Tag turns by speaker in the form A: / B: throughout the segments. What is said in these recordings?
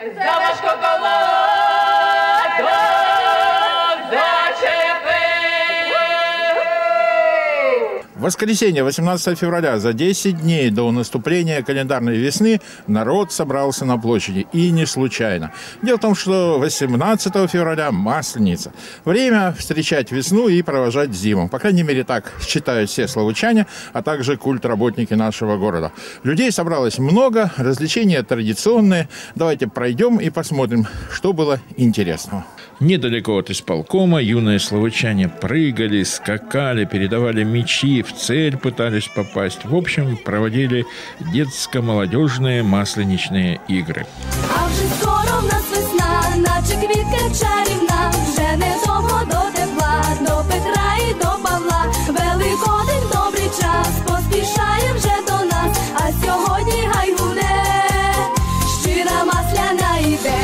A: В воскресенье, 18 февраля, за 10 дней до наступления календарной весны, народ собрался на площади. И не случайно. Дело в том, что 18 февраля – Масленица. Время встречать весну и провожать зиму. По крайней мере, так считают все славучане, а также культработники нашего города. Людей собралось много, развлечения традиционные. Давайте пройдем и посмотрим, что было интересного.
B: Недалеко от исполкома юные славучане прыгали, скакали, передавали мячи, в цель пытались попасть. В общем, проводили детско-молодежные масленичные игры.
C: А вже скоро в нас весна, наче квітка чарівна, вже недовго до тепла, до Петра і до Павла. Великодень добрий час, поспішає вже до нас, а сьогодні гай гуде, щира масляна йде.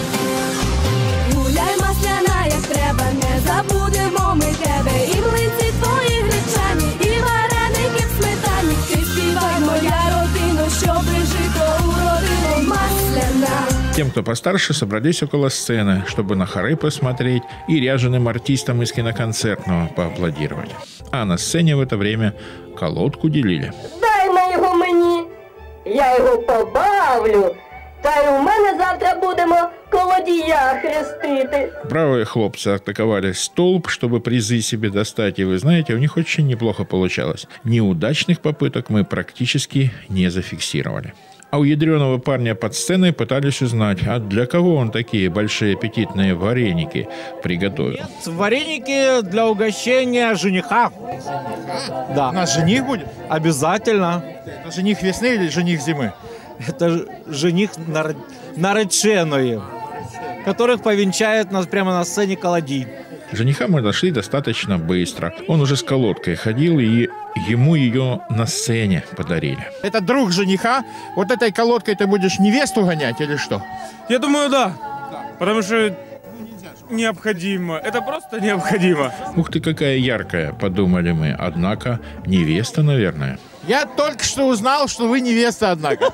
C: Гуляй, масляна, як треба, не забудемо ми тебе. І млинці твої гречані, і вареники в сметані. Ти співай, моя родино, що прижито уродило масляна.
B: Тем, кто постарше, собрались около сцены, чтобы на хоры посмотреть и ряженым артистам из киноконцертного поаплодировать. А на сцене в это время колодку делили.
D: Дай на його мені, я його побавлю. Та й у мене завтра будемо колодія хрестити.
B: Бравые хлопцы атаковали столб, чтобы призы себе достать. И вы знаете, у них очень неплохо получалось. Неудачных попыток мы практически не зафиксировали. А у ядреного парня под сценой пытались узнать, а для кого он такие большие аппетитные вареники приготовил.
E: Вареники для угощения жениха. Да.
A: У нас жених будет?
E: Обязательно.
A: Это жених весны или жених зимы?
E: Это жених нареченные, которых повенчает нас прямо на сцене колодий.
B: Жениха мы нашли достаточно быстро. Он уже с колодкой ходил, и ему ее на сцене подарили.
A: Это друг жениха. Вот этой колодкой ты будешь невесту гонять или что?
F: Я думаю, да. Потому что необходимо. Это просто необходимо.
B: Ух ты, какая яркая, подумали мы. Однако невеста, наверное.
A: Я только что узнал, что вы невеста, однако.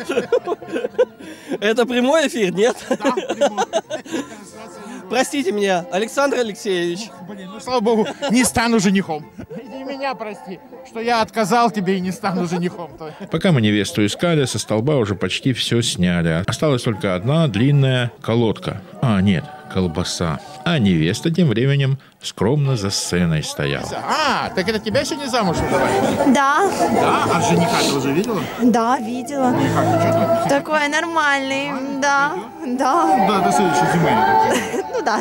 G: Это прямой эфир, нет?
A: Да, прямой.
G: Простите меня, Александр Алексеевич.
A: Блин, ну слава богу, не стану женихом. И меня прости, что я отказал тебе и не стану женихом.
B: Пока мы невесту искали, со столба уже почти все сняли. Осталась только одна длинная колодка. А, нет, колбаса. А невеста тем временем скромно за сценой стояла.
A: А, так это тебя сегодня замуж выдавали?
H: Да.
A: Да? А жениха ты уже видела?
H: Да, видела.
A: Как, что-то?
H: Такой нормальный, да. Да.
A: Да, до следующей зимы.
H: Ну да.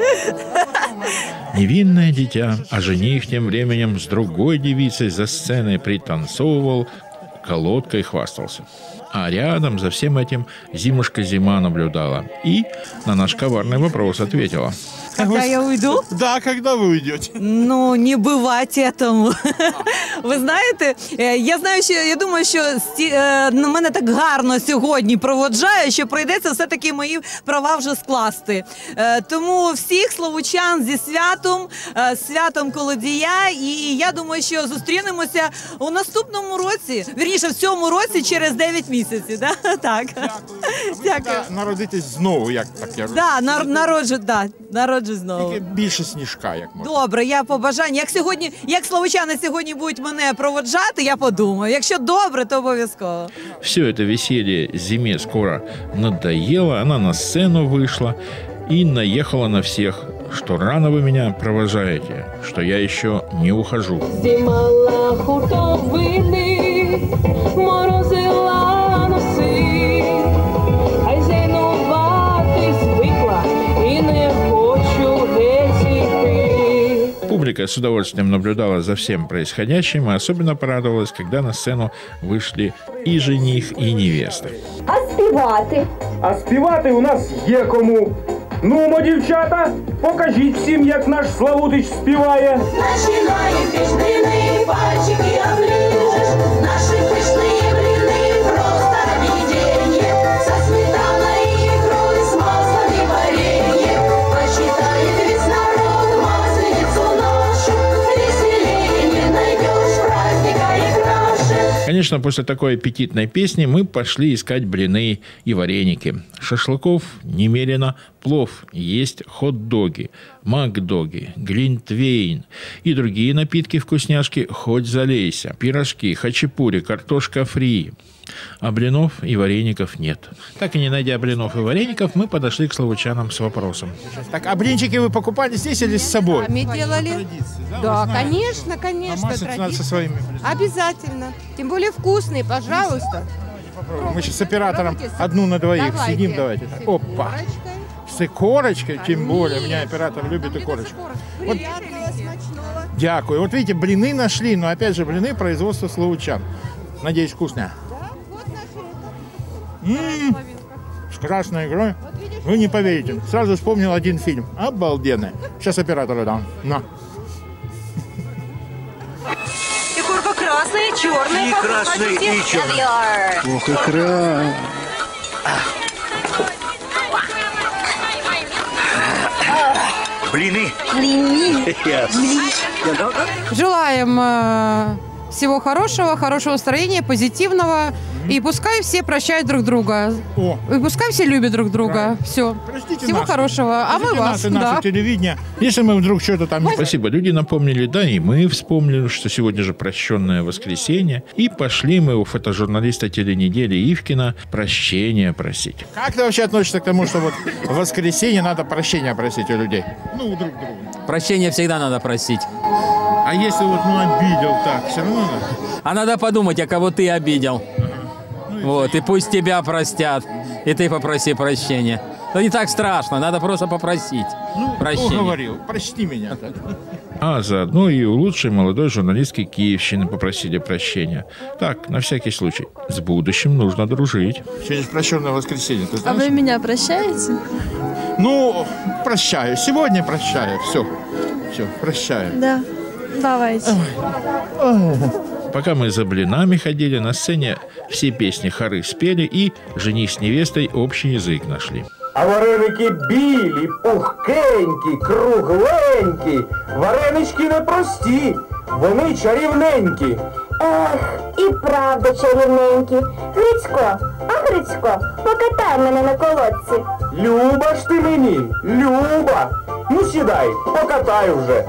B: Невинное дитя, а жених тем временем с другой девицей за сценой пританцовывал, колодкой хвастался. А рядом за всем этим Зимушка-зима наблюдала и на наш коварный вопрос ответила.
H: Когда я уйду?
A: Да, когда вы уйдете?
H: Ну, не бывать этому. Ви знаєте, я думаю, що на мене так гарно сьогодні проводжає, що прийдеться все-таки мої права вже скласти. Тому всіх славучан зі святом колодія, і я думаю, що зустрінемося у наступному році, вірніше, в цьому році через 9 місяців. Да? Так.
A: Дякую. Народитесь знову, як так я
H: розумію? Так, народжу знову.
A: Тільки більше сніжка, як можна.
H: Добре, я по бажанню. Як славучани сьогодні будуть мене проводжати, я подумаю. Якщо добре, то обов'язково.
B: Все это веселье зиме скоро надоело, она на сцену вышла и наехала на всех, что рано вы меня провожаете, что я еще не ухожу.
D: Зимала хуртовини, морозила носи, а зимувати звикла і не хочу геть йти.
B: Публика с удовольствием наблюдала за всем происходящим, и особенно порадовалась, когда на сцену вышли и жених, и невеста.
D: А співати?
F: А співати у нас є кому. Нумо, дівчата, покажіть всім, як наш Славутич співає.
C: Наші пішнини, пальчики оближеш, наші пишні блини, просто объедение, со сметаной и икрой, с маслом и вареньем. Почитает весь народ масленицу нашу, веселее не найдешь праздника и краше.
B: Конечно, после такой аппетитной песни мы пошли искать блины и вареники. Шашлыков немерено, плов, есть хот-доги, мак-доги, глинтвейн и другие напитки-вкусняшки хоть залейся. Пирожки, хачапури, картошка фри. А блинов и вареников нет. Так и не найдя блинов и вареников, мы подошли к славутчанам с вопросом.
A: Так, а блинчики вы покупали здесь или с собой?
I: Мы делали. Да, конечно, конечно.
A: Надо со своими блинами.
I: Обязательно. Тем более вкусные, пожалуйста.
A: Мы сейчас с оператором одну на двоих сидим, давайте. Опа. С икорочкой, тем более. У меня оператор любит икорочку. Вот. Дякую. Вот видите, блины нашли, но опять же блины производства славутчан. Надеюсь, вкусная. С красной икрой. Вы не поверите. Сразу вспомнил один фильм. Обалденный. Сейчас оператору дам. На.
J: Икорка красная, черная. И красная, и черная.
K: Ох, икра.
J: Блины.
I: Желаем всего хорошего, хорошего настроения, позитивного. И пускай все прощают друг друга. И пускай все любят друг друга. Все.
A: Простите
I: всего
A: нас.
I: хорошего. А мы вас.
A: Наше телевидение. Если мы вдруг что-то там...
B: Спасибо. Люди напомнили, да, и мы вспомнили, что сегодня же прощенное воскресенье. И пошли мы у фотожурналиста теленедели Ивкина прощения просить.
A: Как ты вообще относишься к тому, что вот в воскресенье надо прощения просить у людей? Ну, у друг друга.
L: Прощения всегда надо просить.
A: А если вот, обидел так, все равно надо?
L: А надо подумать, а кого ты обидел. Вот, и пусть тебя простят, и ты попроси прощения. Но не так страшно, надо просто попросить прощения.
A: Говорил, прости меня. Так.
B: А заодно и у лучшей молодой журналистки Киевщины попросили прощения. Так, на всякий случай. С будущим нужно дружить.
A: Сегодня прощенное воскресенье, ты знаешь?
M: А вы меня прощаете?
A: Ну, прощаю. Сегодня прощаю. Все, прощаю.
M: Да, давайте.
B: Пока мы за блинами ходили, на сцене все песни хоры спели и жених с невестой общий язык нашли.
F: А вареники білі, пухкенькі, кругленькі, варенички непрості, вони чарівненькі.
N: Ех, і правда чарівненькі. Грицько, покатай мене на колодці.
F: Люба ж ти мені, Люба. Ну сідай, покатай вже.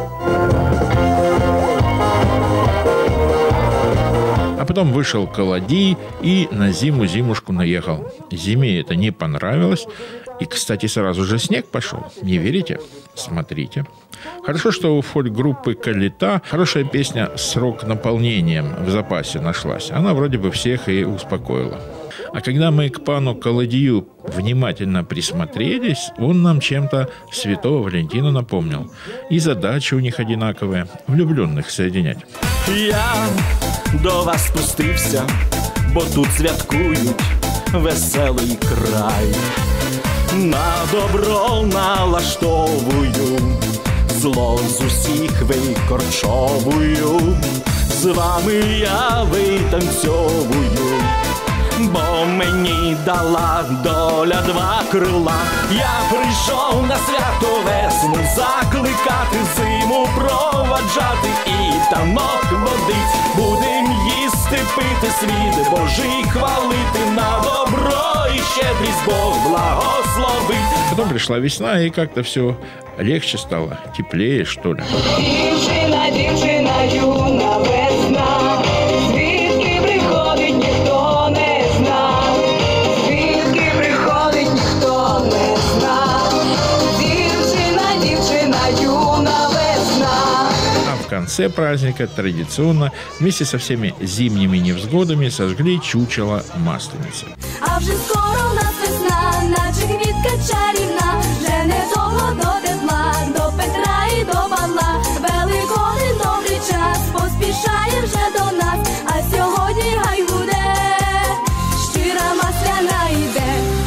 B: А потом вышел Колодий и на зиму зимушку наехал. Зиме это не понравилось. И, кстати, сразу же снег пошел. Не верите? Смотрите. Хорошо, что у фольк-группы «Калита» хорошая песня с рок-наполнением в запасе нашлась. Она вроде бы всех и успокоила. А когда мы к пану Колодию внимательно присмотрелись, он нам чем-то святого Валентина напомнил. И задачи у них одинаковые – влюбленных соединять.
O: Я до вас спустився, бо тут святкують веселий край. На добро налаштовую, зло з усіх викорчовую. З вами я витанцьовую, бо мені дала доля два крила. Я прийшов на свято весну закликати, зиму проваджати і танок водить. Будем їсти, пити, світ Божий хвалити, на добро і щедрість Бог благословить.
B: Потом пришла весна, и как-то все легче стало, теплее, что ли.
C: Дівчина, дівчина, юна весна, звідки приходить, ніхто не зна. Звідки приходить, ніхто не зна. Дівчина, дівчина, юна весна.
B: А в конце праздника традиционно вместе со всеми зимними невзгодами сожгли чучело Масленицы.
C: А вже скоро в нас весна, наче квітка чарівна, вже недовго до тепла, до Петра і до Павла. Великодень добрий час, поспішає вже до нас, а сьогодні гай гуде, щира масляна йде.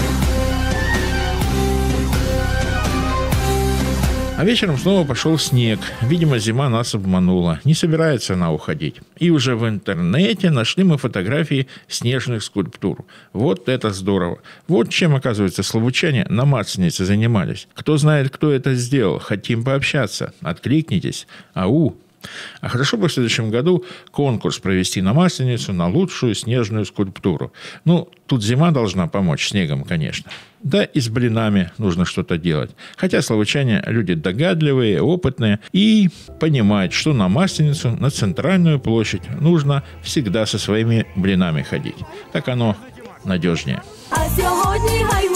B: А вечером снова пошел снег. Видимо, зима нас обманула. Не собирается она уходить. И уже в интернете нашли мы фотографии снежных скульптур. Вот это здорово. Вот чем, оказывается, славутчане на Масленице занимались. Кто знает, кто это сделал? Хотим пообщаться. Откликнитесь. Ау! А хорошо бы в следующем году конкурс провести на Масленицу на лучшую снежную скульптуру. Ну, тут зима должна помочь, снегом, конечно. Да и с блинами нужно что-то делать. Хотя славучане люди догадливые, опытные и понимают, что на Масленицу, на центральную площадь нужно всегда со своими блинами ходить. Так оно надежнее.
C: А сьогодні гай